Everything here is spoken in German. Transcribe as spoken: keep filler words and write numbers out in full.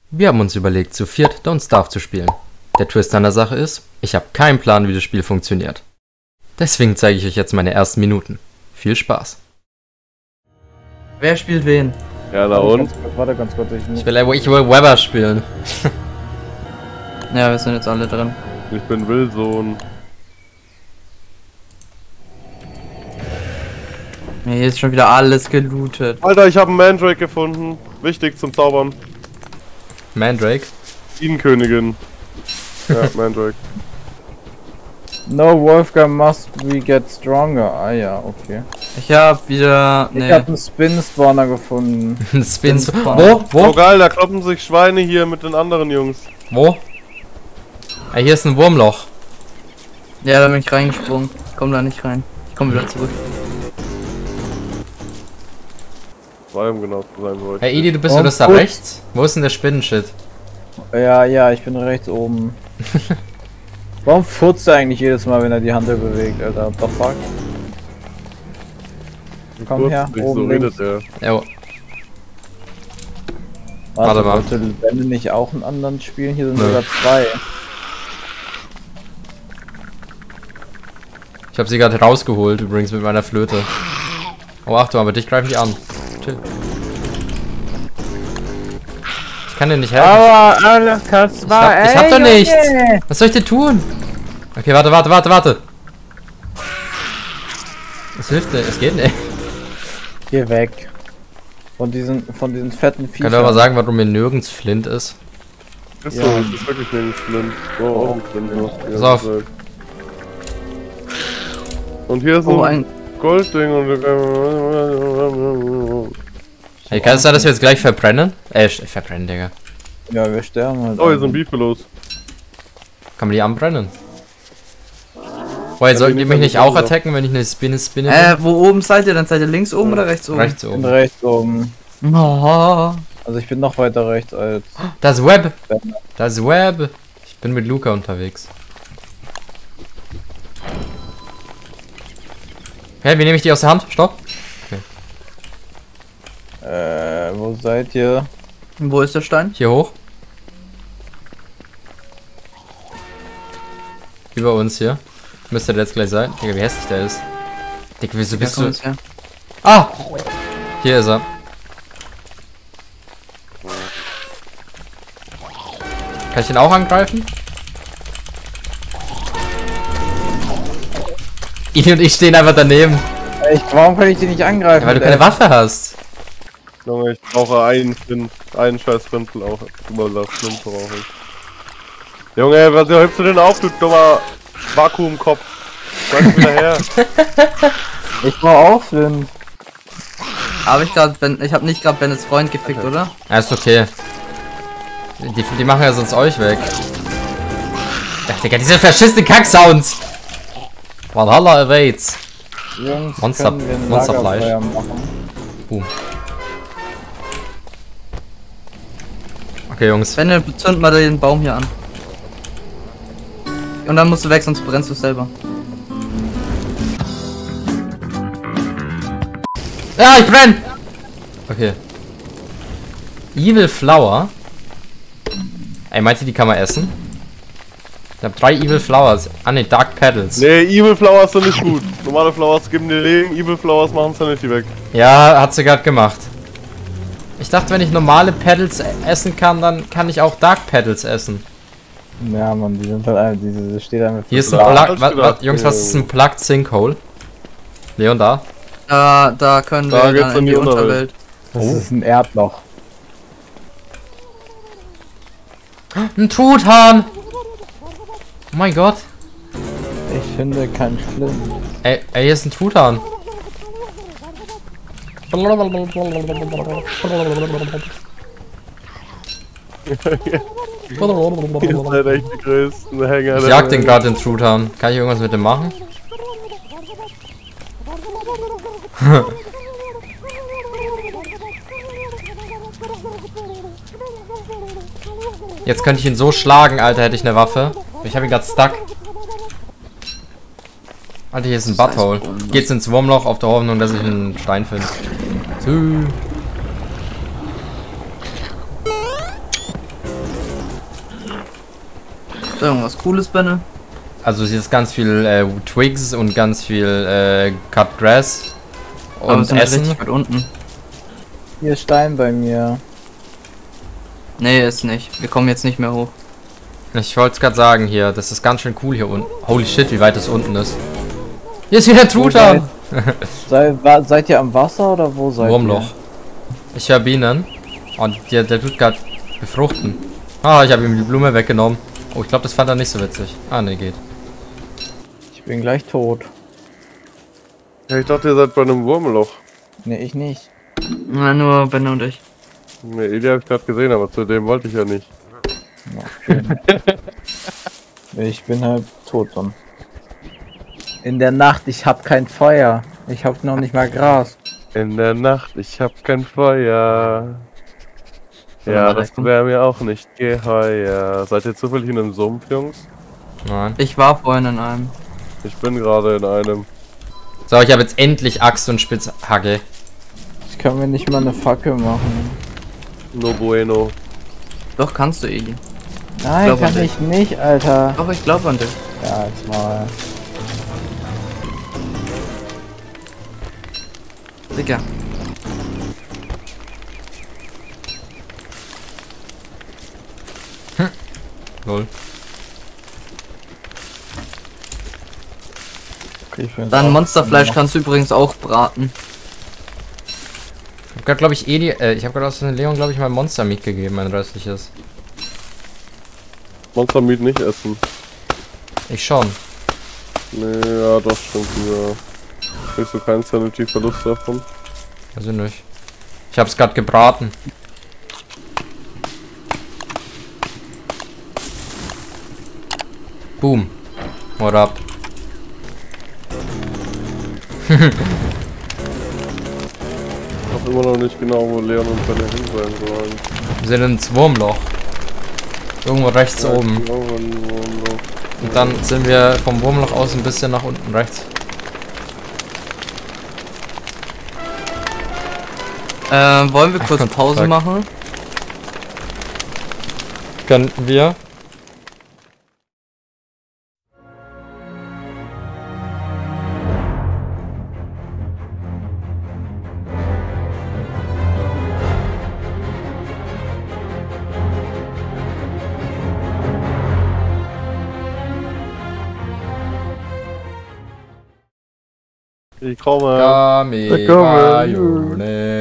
Wir haben uns überlegt, zu viert Don't Starve zu spielen. Der Twist an der Sache ist, ich habe keinen Plan, wie das Spiel funktioniert. Deswegen zeige ich euch jetzt meine ersten Minuten. Viel Spaß. Wer spielt wen? Ja, na und? Warte ganz kurz, ich muss... Ich will, ich will Weber spielen. Ja, wir sind jetzt alle drin. Ich bin Wilson. Ja, hier ist schon wieder alles gelootet. Alter, ich habe einen Mandrake gefunden. Wichtig zum Zaubern. Mandrake. Bienenkönigin. Ja, Mandrake. No, Wolfgang must we get stronger. Ah ja, okay. Ich hab wieder... Ich Nee. hab einen Spin-Spawner gefunden. Ein Spin. Spin- Wo? Oh Wo? geil, da kloppen sich Schweine hier mit den anderen Jungs. Wo? Ah, hier ist ein Wurmloch. Ja, da bin ich reingesprungen. Ich komm da nicht rein. Ich komm wieder zurück. Zwei, um genau zu sein wollte. Hey Edi, du bist Und du das da gut. rechts? Wo ist denn der Spinnenshit? Ja, ja, ich bin rechts oben. Warum furzt er eigentlich jedes Mal, wenn er die Hand bewegt, Alter? What the fuck? Komm Kurz, her, nicht oben so links. redet er. Jo. Warte, Warte mal. wollte Bände nicht auch einen anderen spielen? Hier sind Nö. sogar zwei. Ich habe sie gerade rausgeholt, übrigens mit meiner Flöte. Oh, Achtung, aber dich greifen die an. Chill. Ich kann dir nicht helfen. Aber, Alter, kannst Ich hab, ich hab doch nichts. Was soll ich denn tun? Okay, warte, warte, warte, warte. Es hilft nicht, es geht nicht. Geh weg. Von diesen, von diesen fetten Viechern. Könnt ihr aber sagen, warum hier nirgends Flint ist? Ist so, Ja. es ist wirklich nirgends blind. So, auch ein Flint. So, die Pass ganze auf. Zeit. Und hier ist Oh, ein ein... Goldding und... Hey, kann es sein, dass wir jetzt gleich verbrennen? Äh, sch- verbrennen, Digga. Ja, wir sterben halt. Oh, hier sind Beefelos. Kann man die anbrennen? Boah, sollten die mich nicht auch attacken, wenn ich eine Spinne spinne? Äh, wo oben seid ihr? Dann seid ihr links oben oder rechts oben? Rechts Ich bin oben. rechts oben. Oh. Also ich bin noch weiter rechts als... Das Web! Das Web! Ich bin mit Luca unterwegs. Hey, wie nehme ich die aus der Hand? Stopp! Äh, wo seid ihr? Wo ist der Stein? Hier hoch. Über uns hier. Müsste der jetzt gleich sein. Digga, wie hässlich der ist. Digga, wieso bist Ja, du... komm, her. Ah! Hier ist er. Kann ich den auch angreifen? Ihn und ich stehen einfach daneben. Ich, warum kann ich die nicht angreifen? Ja, weil du keine Waffe hast. Junge, ich brauche einen Flint. Einen scheiß Flint auch. Überlass Flint brauche ich. Junge, was hältst du denn auf, du dummer Vakuumkopf? Sag wieder her. Ich brauche auch Flint. Habe ich gerade Ben, ich habe nicht gerade Bennets Freund gefickt, oder? Ja, ist okay. Die, die machen ja sonst euch weg. Ach, Digga, diese verschissenen Kack-Sounds! Valhalla awaits. Jungs, Monster- können wir ein Monsterfleisch. Lagerfeuer machen? Boom. Okay, Jungs. Benne, zünd mal den Baum hier an. Und dann musst du weg, sonst brennst du selber. Ja, ich brenn! Okay. Evil Flower. Ey, meint ihr, die kann man essen? Ich hab drei Evil Flowers. Ah ne, Dark Petals. Nee, Evil Flowers sind nicht gut. Normale Flowers geben dir Leben, Evil Flowers machen Sanity weg. Ja, hat sie gerade gemacht. Ich dachte, wenn ich normale Petals essen kann, dann kann ich auch Dark Petals essen. Ja, Mann, die sind halt einfach, diese, das steht einfach... Hier ist ein Ja, Plug... hab ich wa- wa- gedacht. Jungs, was ist ein Plugged Sinkhole? Leon, da? Da, da können Da wir geht's dann in in die die Unterwelt. Unterwelt. Das Oh. ist ein Erdloch. Ein Truthahn! Oh mein Gott. Ich finde kein Schlimm. Ey, ey, hier ist ein Truthahn. Ihr seid echt die größten Hänger. Ich der jag den Welt. gerade, den Truthahn. Kann ich irgendwas mit dem machen? Jetzt könnte ich ihn so schlagen, Alter, hätte ich eine Waffe. Ich habe ihn gerade stuck. Alter, hier ist ein Butthole. Geht's ins Wurmloch auf der Hoffnung, dass ich einen Stein finde. So. Ist da irgendwas Cooles, Benne? Also hier ist ganz viel äh, Twigs und ganz viel äh, Cut Grass. Aber wir Und sind Essen. richtig weit unten. Hier ist Stein bei mir. Nee, ist nicht. Wir kommen jetzt nicht mehr hoch. Ich wollte es gerade sagen hier, das ist ganz schön cool hier unten. Holy shit, wie weit es unten ist. Hier ist wieder ein Truthahn. Sei, wa, seid ihr am Wasser oder wo seid Wurmloch. Ich höre Bienen. Und der, der tut gerade befruchten. Ah, ich habe ihm die Blume weggenommen. Oh, ich glaube, das fand er nicht so witzig. Ah, ne, geht. ihr? Ich bin gleich tot. Ja, ich dachte, ihr seid bei einem Wurmloch. Ne, ich nicht. Na, nur Benne und ich. Ne, Eli hab ich gerade gesehen, aber zu dem wollte ich ja nicht. Okay. Ich bin halt tot dann. In der Nacht, ich hab kein Feuer. Ich hab noch nicht mal Gras. In der Nacht, ich hab kein Feuer. Ja, das wäre mir auch nicht geheuer. Seid ihr zufällig in einem Sumpf, Jungs? Nein. Ich war vorhin in einem. Ich bin gerade in einem. So, ich habe jetzt endlich Axt und Spitzhacke. Ich kann mir nicht mal eine Fackel machen. No bueno. Doch, kannst du, Eli. Nein, glaub an kann dich. ich nicht, Alter. Doch, ich glaube an dich. Ja, jetzt mal. Digga. Lol. Okay, ich bin Dann auch- Monsterfleisch kannst du übrigens auch braten. Ich habe gerade, glaube ich, eh die, äh, ich habe gerade aus dem Leon, glaube ich, mein Monster Meat gegeben, mein restliches. Monster Meat nicht essen. Ich schon. Nee, ja, doch, stimmt, ja. Kriegst du keinen Sanity-Verlust davon? Also nicht. Ich habe es gerade gebraten. Boom. What up? Ich weiß immer noch nicht genau, wo Leon und Benne hin sein sollen. Wir sind ins Wurmloch. Irgendwo rechts Ja, oben. genau, wo- wo- Und dann sind wir vom Wurmloch aus ein bisschen nach unten rechts. Äh, wollen wir Ach, kurz Gott, Pause fuck. machen? Könnten wir? Ich komme. Kami Da kommen wir. Bayone.